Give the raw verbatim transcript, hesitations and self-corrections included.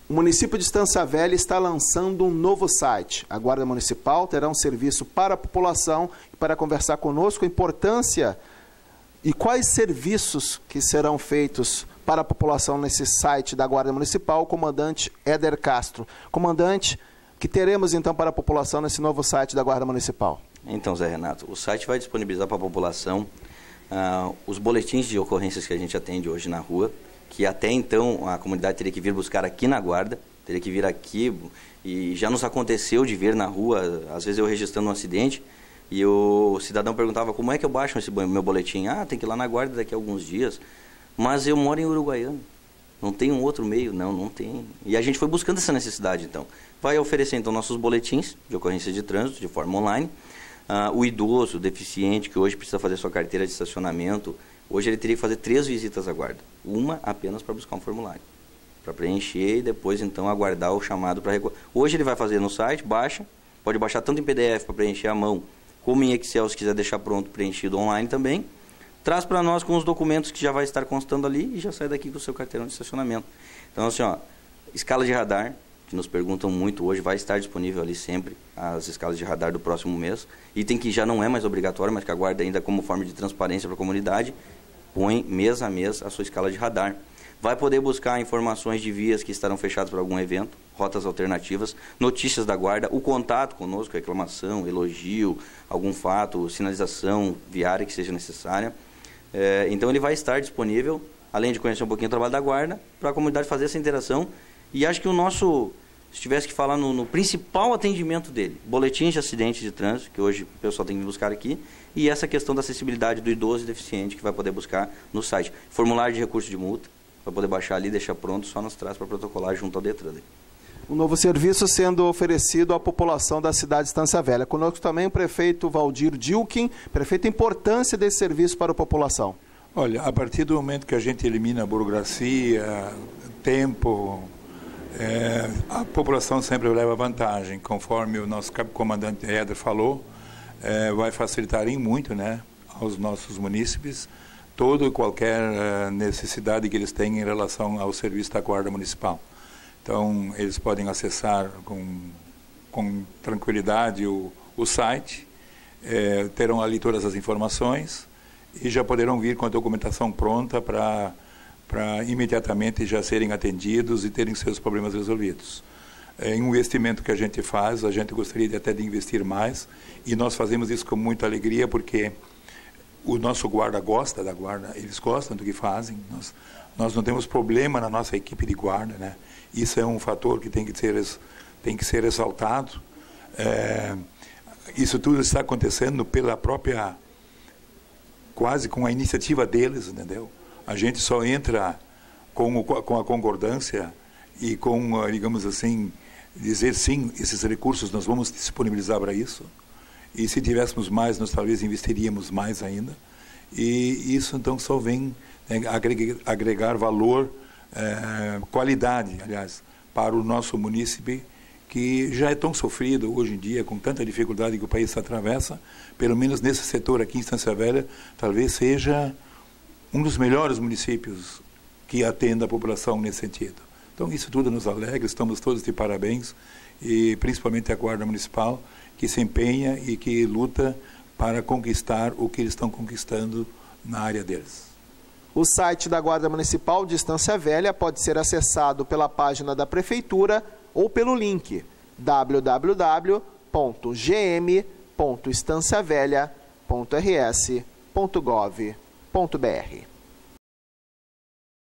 O município de Estância Velha está lançando um novo site. A Guarda Municipal terá um serviço para a população. E para conversar conosco, a importância e quais serviços que serão feitos para a população nesse site da Guarda Municipal, o comandante Éder Castro. Comandante, o que teremos então para a população nesse novo site da Guarda Municipal? Então, Zé Renato, o site vai disponibilizar para a população uh, os boletins de ocorrências que a gente atende hoje na rua, que até então a comunidade teria que vir buscar aqui na Guarda, teria que vir aqui, e já nos aconteceu de ver na rua, às vezes eu registrando um acidente, e o cidadão perguntava como é que eu baixo esse meu boletim. Ah, tem que ir lá na Guarda daqui a alguns dias, mas eu moro em Uruguaiana, não tem um outro meio, não, não tem. E a gente foi buscando essa necessidade, então. Vai oferecer, então, nossos boletins de ocorrência de trânsito, de forma online. Uh, o idoso, o deficiente, que hoje precisa fazer sua carteira de estacionamento, hoje ele teria que fazer três visitas à Guarda. Uma apenas para buscar um formulário, para preencher e depois, então, aguardar o chamado para... Hoje ele vai fazer no site, baixa, pode baixar tanto em P D F para preencher à mão, como em Excel, se quiser deixar pronto, preenchido online também. Traz para nós com os documentos que já vai estar constando ali e já sai daqui com o seu carteirão de estacionamento. Então, assim, ó, escala de radar, que nos perguntam muito hoje, vai estar disponível ali sempre, as escalas de radar do próximo mês. Item que já não é mais obrigatório, mas que a Guarda ainda como forma de transparência para a comunidade, põe mês a mês a sua escala de radar. Vai poder buscar informações de vias que estarão fechadas para algum evento, rotas alternativas, notícias da Guarda, o contato conosco, reclamação, elogio, algum fato, sinalização viária que seja necessária. É, então ele vai estar disponível, além de conhecer um pouquinho o trabalho da Guarda, para a comunidade fazer essa interação. E acho que o nosso, se tivesse que falar no, no principal atendimento dele, boletins de acidentes de trânsito, que hoje o pessoal tem que buscar aqui, e essa questão da acessibilidade do idoso e deficiente, que vai poder buscar no site. Formulário de recurso de multa, vai poder baixar ali, deixar pronto, só nos traz para protocolar junto ao Detran. Um novo serviço sendo oferecido à população da cidade de Estância Velha. Conosco também o prefeito Valdir Dilkin. Prefeito, a importância desse serviço para a população. Olha, a partir do momento que a gente elimina a burocracia, tempo, é, a população sempre leva vantagem, conforme o nosso comandante Éder falou, é, vai facilitar em muito, né, aos nossos munícipes toda e qualquer uh, necessidade que eles tenham em relação ao serviço da Guarda Municipal. Então, eles podem acessar com, com tranquilidade o, o site, eh, terão ali todas as informações e já poderão vir com a documentação pronta para para imediatamente já serem atendidos e terem seus problemas resolvidos. É um investimento que a gente faz, a gente gostaria de até de investir mais e nós fazemos isso com muita alegria porque o nosso guarda gosta da guarda, eles gostam do que fazem, nós, nós não temos problema na nossa equipe de guarda, né? Isso é um fator que tem que ser, tem que ser ressaltado. É, isso tudo está acontecendo pela própria, quase com a iniciativa deles, entendeu? A gente só entra com, o, com a concordância e com, digamos assim, dizer sim, esses recursos nós vamos disponibilizar para isso. E se tivéssemos mais, nós talvez investiríamos mais ainda. E isso, então, só vem, né, agregar, agregar valor, é, qualidade, aliás, para o nosso munícipe, que já é tão sofrido hoje em dia, com tanta dificuldade que o país atravessa, pelo menos nesse setor aqui em Estância Velha, talvez seja um dos melhores municípios que atenda a população nesse sentido. Então, isso tudo nos alegra, estamos todos de parabéns, e principalmente a Guarda Municipal, que se empenha e que luta para conquistar o que eles estão conquistando na área deles. O site da Guarda Municipal de Estância Velha pode ser acessado pela página da Prefeitura ou pelo link w w w ponto g m ponto estancia velha ponto r s ponto gov ponto b r.